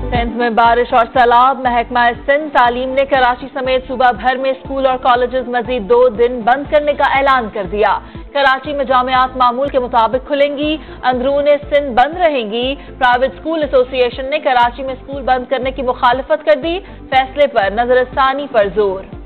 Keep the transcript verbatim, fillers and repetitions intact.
सिंध में बारिश और सैलाब। महकमा सिंध तालीम ने कराची समेत सूबा भर में स्कूल और कॉलेजेस मजीद दो दिन बंद करने का ऐलान कर दिया। कराची में जामियात मामूल के मुताबिक खुलेंगी, अंदरून सिंध बंद रहेंगी। प्राइवेट स्कूल एसोसिएशन ने कराची में स्कूल बंद करने की मुखालफत कर दी। फैसले पर नजरसानी पर जोर।